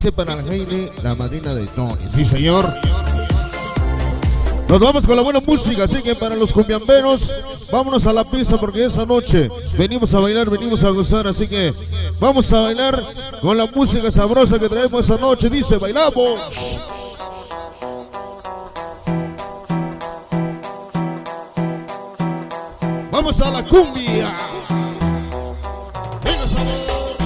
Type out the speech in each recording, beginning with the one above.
Este para la Heine, la madrina de Tony. Sí, señor. Nos vamos con la buena música, así que para los cumbiamberos, vámonos a la pista porque esa noche venimos a bailar, venimos a gozar, así que vamos a bailar con la música sabrosa que traemos esa noche. Dice, bailamos. Vamos a la cumbia. Venga, sabor.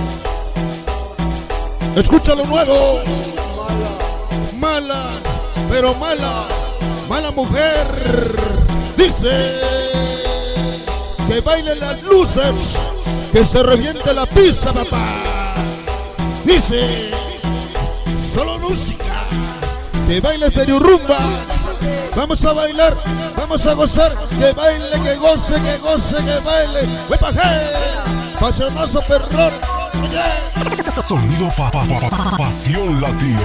Escucha lo nuevo. Mala, pero mala. Mala mujer. Dice que bailen las luces, que se reviente la pista, papá. Dice solo música, que baile serio rumba. Vamos a bailar, vamos a gozar, que baile, que goce, que baile. ¡Huepaje! Pasionazo perrón. Oye. Sonido Pasión Latino.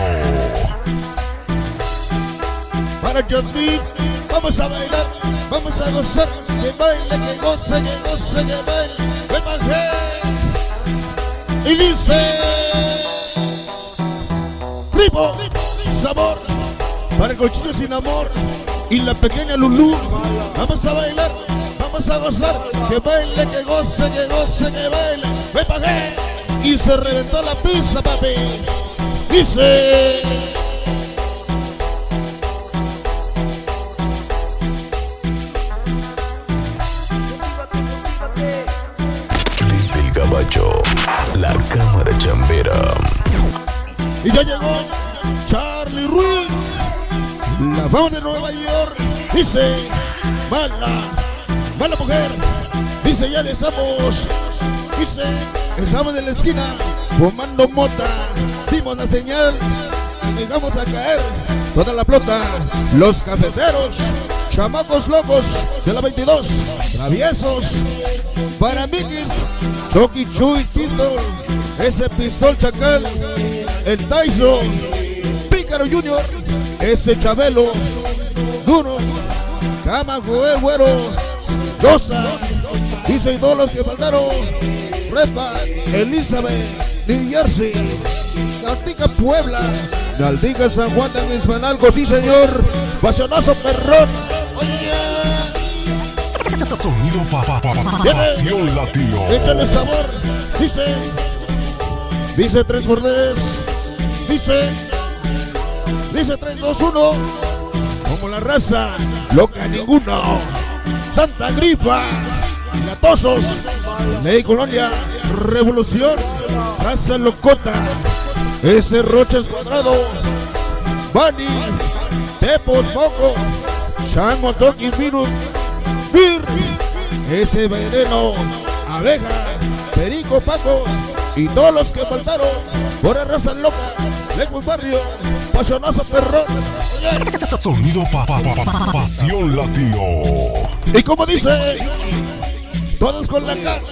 Para Jasmine, vamos a bailar, vamos a gozar, que baile, que goce, que baile. ¡Huepaje! Y dice ritmo, sabor. Para el cochillo sin amor y la pequeña Lulú. Vamos a bailar, vamos a gozar, que baile, que goce, que baile. Me pagué y se reventó la pista, papi. Dice desde el Gabacho, la cámara chambera. Y ya llegó Charlie Ruiz, la fama de Nueva York. Dice, mala mujer. Dice, ya estamos. Dice, estamos en la esquina fumando mota. Dimos la señal y llegamos a caer toda la flota. Los cafeteros, chamacos locos de la 22, traviesos, para Mikis, Chucky Chuy, Pistol, ese Pistol Chacal, el Tyson, Pícaro Junior, ese Chabelo, Duro, Cama, Joel, Güero, Dosa, dicen todos los que faltaron, Repa, Elizabeth, New Jersey, Naldica, Puebla, Naldica, San Juan de Hispanalco, sí señor, Pasionazo perrón. Sonido Pasión Latino. Échale sabor, dice 3 por 10, dice 3, 2, 1, como la raza, loca ninguno, Santa Grifa, Latosos, Ley Colonia, Revolución, Raza Locota, ese Roches Cuadrado, Bani, Tepos Poco, Chango Toki Virus, Bir, ese Veneno, Abeja, Perico Paco y todos los que faltaron por la raza loca, Lejos Barrio, Pasionazo perrón. Sonido Pasión Latino. Y como dice, todos con la K,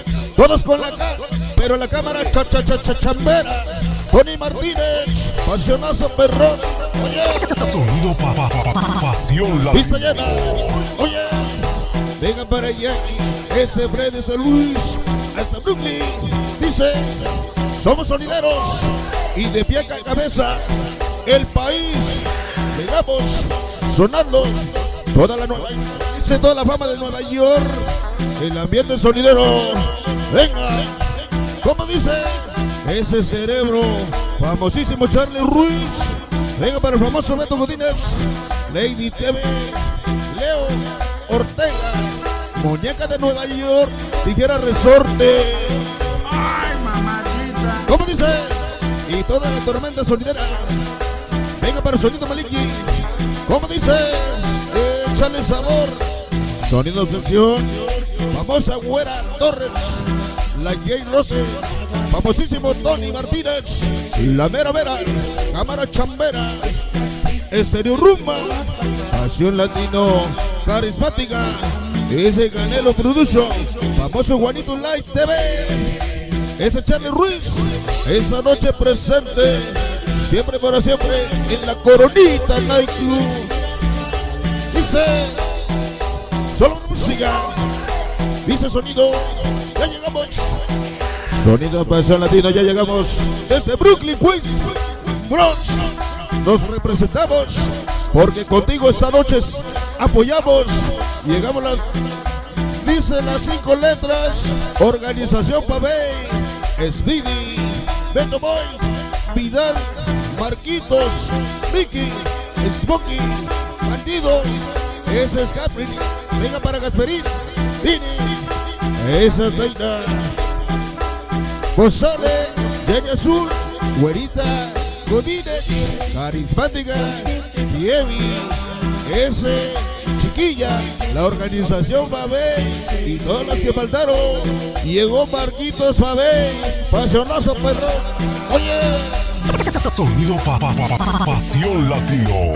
pero la cámara chambera. Tony Martínez, Pasionazo perrón. Sonido Pasión Latino. Pista llena. Oye, vengan para allá, ese Freddy de Luis, hasta Brooklyn. Dice, somos sonideros y de pie a cabeza, el país, llegamos sonando toda la nueva, dice toda la fama de Nueva York, el ambiente sonidero. Venga, como dice, ese cerebro, famosísimo Charlie Ruiz. Venga para el famoso Beto Godínez, Lady TV, Leo Ortega, Muñeca de Nueva York, Tijera Resorte. Ay, mamachita. ¿Cómo dice? Y toda la tormenta sonidera. Venga para el sonido Maliki. ¿Cómo dice? Échale sabor. Sonido sección. Famosa Güera Torres. La Jay Rose. Famosísimo Tony Martínez. La Mera Vera. Cámara Chambera. Estéreo Rumba. Pasión Latino. Carismática. Ese Canelo Production. Famoso Juanito Light TV. Ese Charlie Ruiz. Esa noche presente. Siempre para siempre en la Coronita Night Club. Dice solo música. Dice sonido. Ya llegamos. Sonido Pasión Latino. Ya llegamos desde Brooklyn, Queens. Bronx, nos representamos porque contigo esta noche apoyamos. Llegamos las, dice las 5 letras. Organización Pavey, Speedy, Beto Boy, Vidal, Marquitos, Mickey, Smokey, Bandido. Ese es Gasperín. Venga para Gasperín. Vini. Esa es Reina. González, Yaya Azul, Güerita, Godínez, Carismática, Dievi, ese, Chiquilla, la organización Babey y todas las que faltaron. Llegó Marquitos Babey, pasionazo perro. Oye, Sonido Pasión Latino.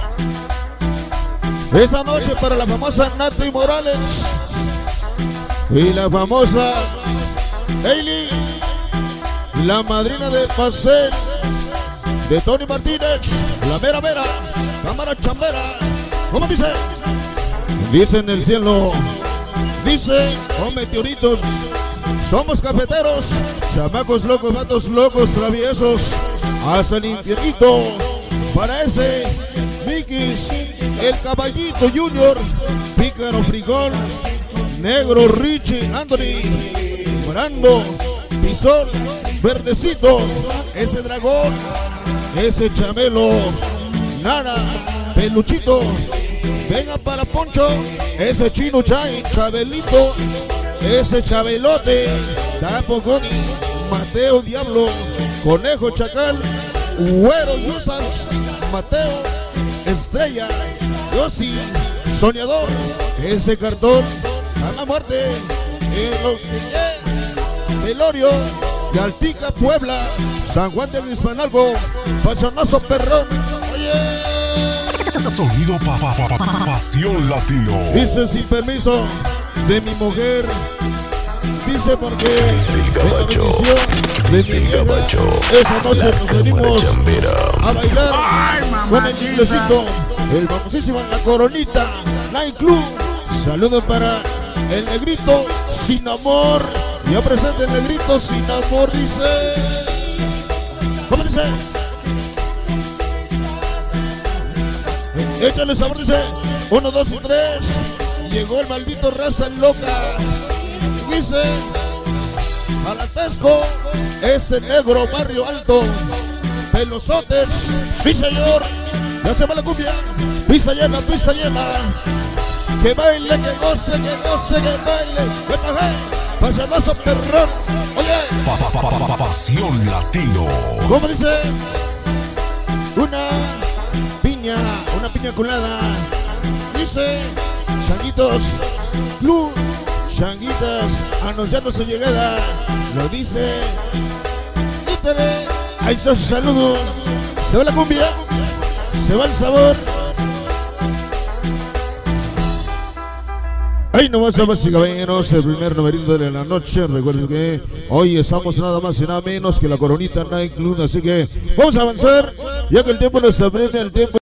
esa noche para la famosa Nati Morales y la famosa Hailey, la madrina de Pasel, de Tony Martínez, la mera mera, cámara chambera. ¿Cómo dice? Dice en el cielo, dice, oh meteoritos, somos cafeteros, chamacos locos, vatos locos, traviesos, hasta el infiernito. Para ese, Mikis, el caballito Junior, Pícaro Frijol, Negro Richie, Anthony, Brando, Pisón, Verdecito, ese dragón, ese chamelo, Nana, Peluchito, venga para Poncho, ese chino Chay, Chabelito, ese Chabelote, Tapo Goni, Mateo Diablo, Conejo Chacal, Güero Yusas, Mateo, Estrella, Yossi, Soñador, ese cartón, a la muerte, Velorio, Yaltica, Puebla, San Juan del Hispanalgo, Pasionazo Perrón. Oye, Sonido Pasión Latino. dice sin permiso de mi mujer, dice porque El Gabacho, de mi vieja, esa noche nos venimos a bailar con el inglesito, el famosísimo La Coronita Night Club. Saludos para el negrito Sin Amor. Ya presente el negrito Sin Amor, dice. ¿Cómo dice? Échale sabor, dice. 1, 2 y 3. Llegó el maldito Raza Loca. Dice Alatesco, ese negro Barrio Alto, Pelosotes, sí señor, ya se va la cumbia, pista llena, que baile, que goce, que baile, que baje, pasionazo perrón. Oye, Pasión Latino. ¿cómo dice? Una piña colada, dice Changuitos Club, Changuitas anunciando su llegada, lo dice Títere. Ahí está su saludo. Se va la cumbia, se va el sabor. Ahí nomás, damas y caballeros, el primer numerito de la noche. Recuerden que hoy estamos nada más y nada menos que la Coronita Night Club, así que vamos a avanzar, ya que el tiempo nos apremia, el tiempo